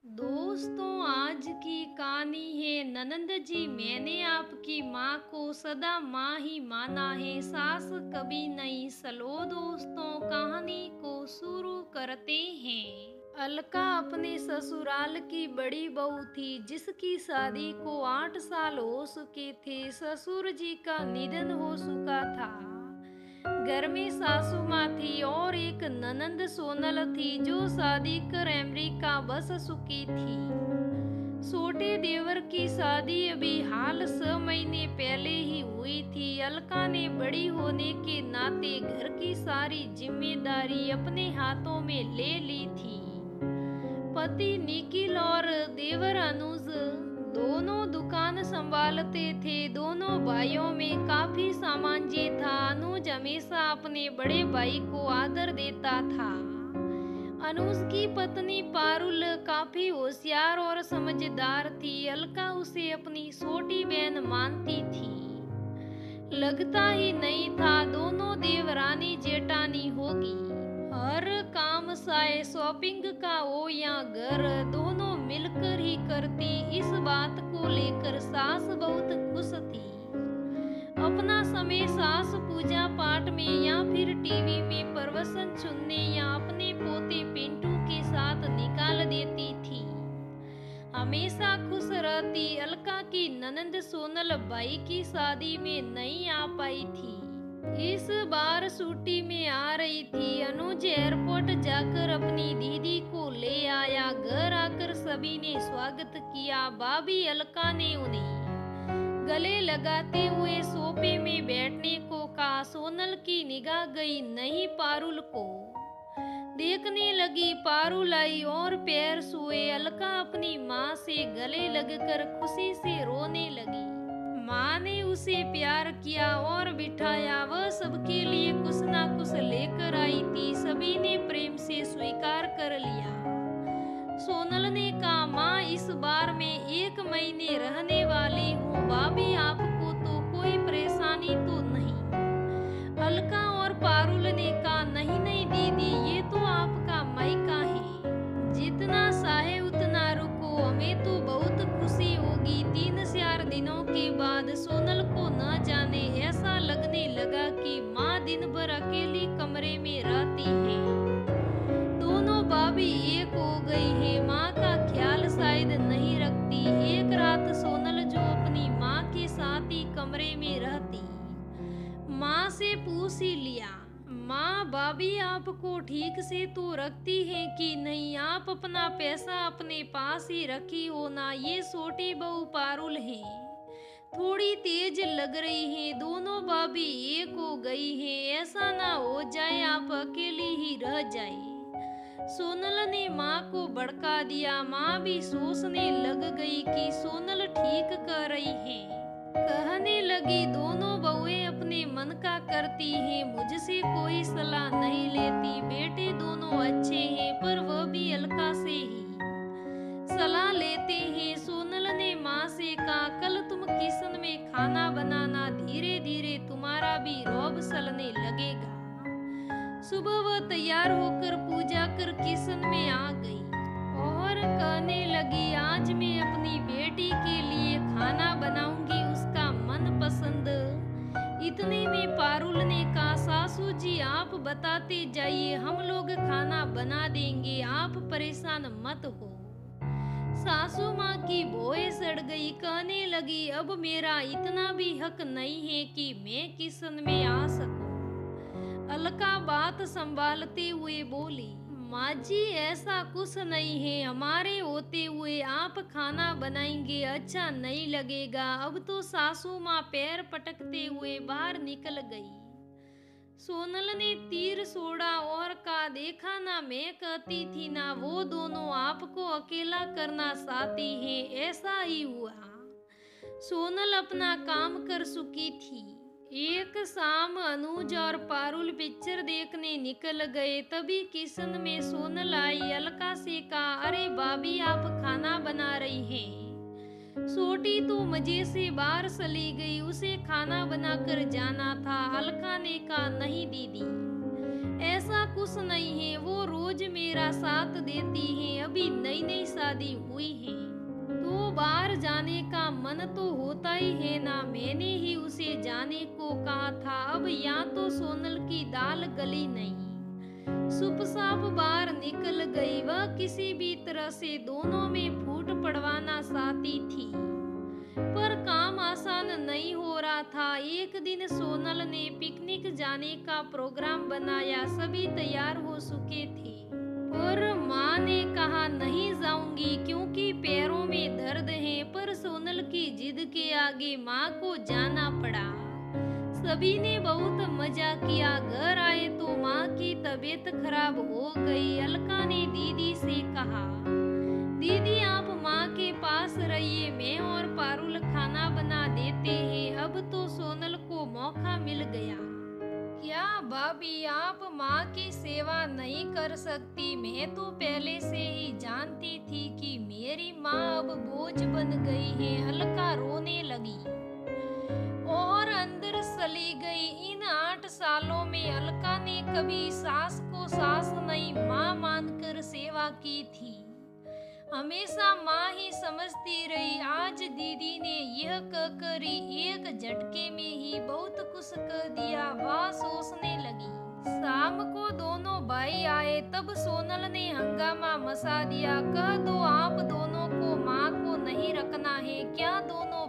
दोस्तों, आज की कहानी है ननंद जी। मैंने आपकी माँ को सदा माँ ही माना है, सास कभी नहीं। चलो दोस्तों, कहानी को शुरू करते हैं। अलका अपने ससुराल की बड़ी बहू थी, जिसकी शादी को 8 साल हो चुके थे। ससुर जी का निधन हो चुका था। घर में सासू माँ थी और एक ननंद सोनल थी, जो शादी कर अमेरिका बस चुकी थी। छोटे देवर की शादी अभी हाल 6 महीने पहले ही हुई थी। अलका ने बड़ी होने के नाते घर की सारी जिम्मेदारी अपने हाथों में ले ली थी। पति निखिल और देवर अनुज दोनों दुकान संभालते थे। दोनों भाइयों में काफी सामंजस्य था। अनुज हमेशा अपने बड़े भाई को आदर देता था। अनुज की पत्नी पारुल काफी होशियार और समझदार थी। अलका उसे अपनी छोटी बहन मानती थी। लगता ही नहीं था दोनों देवरानी जेठानी होगी। हर काम, चाहे शॉपिंग का हो या घर, दोनों मिलकर ही करती। इस बात को लेकर सास बहुत खुश थी। अपना समय सास पूजा पाठ में या फिर टीवी में प्रवचन सुनने या अपने पोते पिंटू के साथ निकाल देती थी। हमेशा खुश रहती। अलका की ननंद सोनल भाई की शादी में नहीं आ पाई थी। इस बार छुट्टी में आ रही थी। अनुज एयरपोर्ट जाकर अपनी दीदी को ले आया। घर आकर सभी ने स्वागत किया। भाभी अलका ने उन्हें गले लगाते हुए सोफे में बैठने को कहा। सोनल की निगाह गई नहीं पारुल को देखने लगी। पारुल आई और पैर छुए। अलका अपनी माँ से गले लगकर खुशी से रोने लगी। माँ ने उसे प्यार किया और बिठाया। वह सबके लिए कुछ ना कुछ लेकर आई थी। सभी ने प्रेम से स्वीकार कर लिया। सोनल ने कहा, माँ इस बार मैं 1 महीने रहने वाली हूँ। भाभी आपको तो कोई परेशानी तो नहीं? अलका और पारुल ने कहा, नहीं नहीं दीदी, ये तो आपका मायका है। जितना चाहे उतना रुको, हमें तो बहुत खुशी होगी। 3-4 दिनों के बाद सोनल को न जाने ऐसा लगने लगा कि माँ दिन भर अकेली कमरे में रहती है। दोनों भाभी एक हो गई है। माँ का ख्याल शायद नहीं रखती। एक रात सोनल जो अपनी माँ के साथ ही कमरे में रहती, माँ से पूछ ही लिया, माँ भाभी आपको ठीक से तो रखती है कि नहीं? आप अपना पैसा अपने पास ही रखी हो ना? ये छोटी बहू पारुल है, थोड़ी तेज लग रही है। दोनों भाभी एक हो गई है। ऐसा ना हो जाए आप अकेली ही रह जाए। सोनल ने माँ को भड़का दिया। माँ भी सोचने लग गई कि सोनल ठीक कर रही है। कहने लगी, दोनों बहुएं अपने मन का करती हैं, मुझसे कोई सलाह नहीं लेती। बेटे दोनों अच्छे हैं, पर वह भी अलका से ही सलाह लेते हैं। सोनल ने माँ से कहा, कल तुम किचन में खाना बनाना, धीरे धीरे तुम्हारा भी रौब चलने लगेगा। सुबह वह तैयार होकर पूजा कर किचन में आ गई और कहने लगी, आज मैं अपनी बेटी के लिए खाना बनाऊंगी, उसका मन पसंद। इतने में पारुल ने कहा, सासू जी आप बताते जाइए, हम लोग खाना बना देंगे, आप परेशान मत हो। सासू माँ की भौएं चढ़ गई। कहने लगी, अब मेरा इतना भी हक नहीं है कि मैं किचन में आ सकूं। अलका बात संभालते हुए बोली, माँ जी ऐसा कुछ नहीं है, हमारे होते हुए आप खाना बनाएंगे अच्छा नहीं लगेगा। अब तो सासू माँ पैर पटकते हुए बाहर निकल गई। सोनल ने तीर छोड़ा और कहा, देखा ना, मैं कहती थी ना, वो दोनों आपको अकेला करना चाहती हैं। ऐसा ही हुआ। सोनल अपना काम कर चुकी थी। एक शाम अनुज और पारुल पिक्चर देखने निकल गए। तभी किचन में सोनल आई। अलका से कहा, अरे भाभी आप खाना बना रही हैं? छोटी तो मजे से बाहर चली गई, उसे खाना बनाकर जाना था। अलका ने कहा, नहीं दीदी, ऐसा कुछ नहीं है, वो रोज मेरा साथ देती है, अभी नई नई शादी हुई है तो बाहर जाने का मन तो होता ही है ना। मैंने ही उसे जाने को कहा था, अब यहाँ तो सोनल की दाल गली नहीं, सुप साप बाहर निकल गई। वह किसी भी तरह से दोनों में फूट पड़वाना चाहती थी, पर काम आसान नहीं हो रहा था। एक दिन सोनल ने पिकनिक जाने का प्रोग्राम बनाया, सभी तैयार हो चुके थे, पर माँ ने कहा नहीं जाऊंगी क्योंकि पैरों में दर्द है। पर सोनल की जिद के आगे माँ को जाना पड़ा। सभी ने बहुत मजा किया। घर आए तो माँ की तबीयत खराब हो गई। अलका ने दीदी से कहा, दीदी आप माँ के पास रहिए, मैं और पारुल खाना बना देते हैं। अब तो सोनल को मौका मिल गया। क्या भाभी आप माँ की सेवा नहीं कर सकती? मैं तो पहले से ही जानती थी कि मेरी माँ अब बोझ बन गई है। अलका रोने लगी और अंदर चली गई। इन 8 सालों में अलका ने कभी सास को सास नहीं माँ मानकर सेवा की थी, हमेशा माँ ही समझती रही। आज दीदी ने यह कहकर एक झटके में ही बहुत कुछ कह दिया। वह सोचने लगी। शाम को दोनों भाई आए, तब सोनल ने हंगामा मचा दिया, कह दो आप दोनों को माँ को नहीं रखना है क्या? दोनों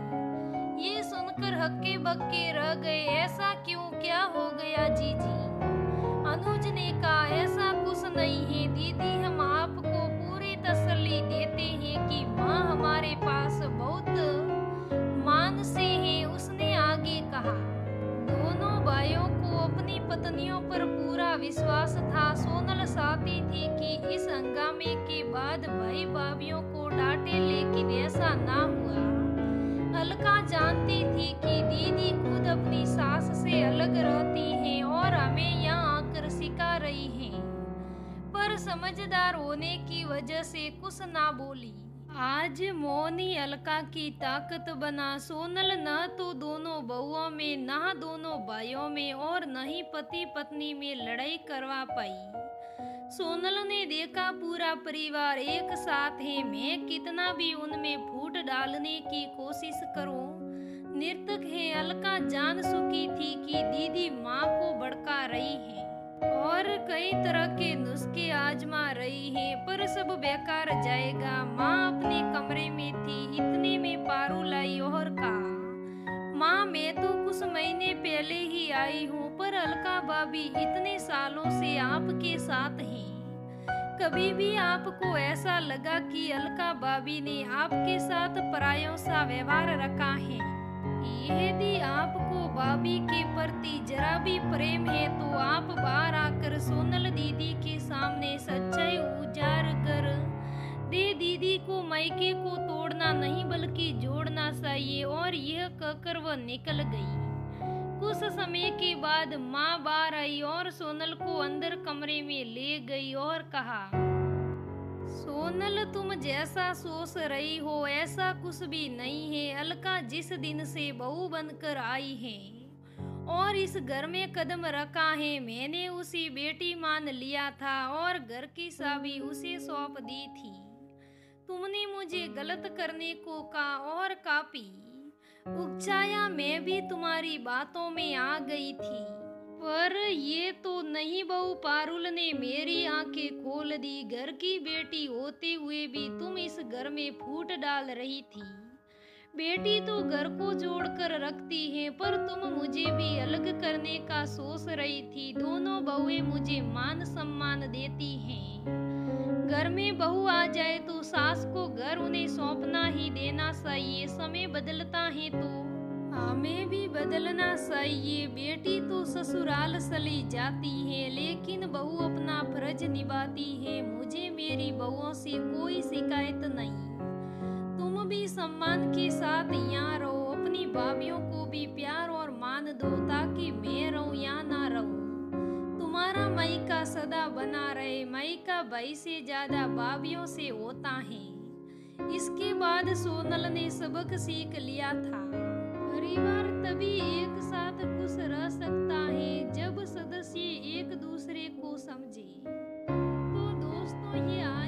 भाई ये सुनकर हक्के बक्के रह गए। ऐसा क्यों, क्या हो गया जीजी? अनुज ने कहा, ऐसा कुछ नहीं है दीदी, हम आपको पूरी तसल्ली देते हैं कि माँ हमारे पास बहुत मान से है। उसने आगे कहा, दोनों भाइयों को अपनी पत्नियों पर पूरा विश्वास था। सोनल चाहती थी कि इस हंगामे के बाद भाई भाभियों को डांटे, लेकिन ऐसा ना हुआ। अलका जानती थी कि दीदी खुद अपनी सास से अलग रहती हैं और हमें यहाँ आकर सिखा रही हैं, पर समझदार होने की वजह से कुछ ना बोली। आज मौन ही अलका की ताकत बना। सोनल न तो दोनों बहुओं में, न दोनों भाइयों में और न ही पति पत्नी में लड़ाई करवा पाई। सोनल ने देखा पूरा परिवार एक साथ है, मैं कितना भी उनमें फूट डालने की कोशिश करूं, निरर्थक है। अलका जान चुकी थी कि दीदी माँ को भड़का रही है और कई तरह के नुस्खे आजमा रही है, पर सब बेकार जाएगा। माँ अपने कमरे में थी, इतने में पारुल आई और कहा, माँ मैं तो कुछ महीने पहले ही आई हूँ, पर अलका भाभी इतने सालों से आपके साथ हैं। कभी भी आपको ऐसा लगा कि अलका भाभी ने आपके साथ परायों सा व्यवहार रखा है? यदि आपको भाभी के प्रति जरा भी प्रेम है तो आप बाहर आकर सोनल दीदी के सामने सच्चाई उजागर कर दे। दीदी को मायके को तोड़ना नहीं बल्कि जोड़ना चाहिए। और यह कहकर वह निकल गई। कुछ समय के बाद माँ बाहर आई और सोनल को अंदर कमरे में ले गई और कहा, सोनल तुम जैसा सोच रही हो ऐसा कुछ भी नहीं है। अलका जिस दिन से बहू बनकर आई है और इस घर में कदम रखा है, मैंने उसी बेटी मान लिया था और घर की चाबी उसे सौंप दी थी। तुमने मुझे गलत करने को कहा और कापी उकसाया, मैं भी तुम्हारी बातों में आ गई थी, पर ये तो नहीं बहू। पारुल ने मेरी आंखें खोल दी। घर की बेटी होते हुए भी तुम इस घर में फूट डाल रही थी। बेटी तो घर को जोड़कर रखती है, पर तुम मुझे भी अलग करने का सोच रही थी। दोनों बहुएं मुझे मान सम्मान देती हैं। घर में बहू आ जाए तो सास को घर उन्हें सौंपना ही देना चाहिए। समय बदलता है तो हमें भी बदलना चाहिए। बेटी तो ससुराल चली जाती है, लेकिन बहू अपना फर्ज निभाती है। मुझे मेरी बहुओं से कोई शिकायत नहीं। तुम भी सम्मान के साथ यहाँ रहो, अपनी भाभियों को भी प्यार और मान दो, ताकि मैं रहूं या ना रहूं, तुम्हारा मायका सदा बना रहे। मायका भाई से ज्यादा भाभियों से होता है। इसके बाद सोनल ने सबक सीख लिया था। परिवार तभी एक साथ खुश रह सकता है जब सदस्य एक दूसरे को समझे। तो दोस्तों, ये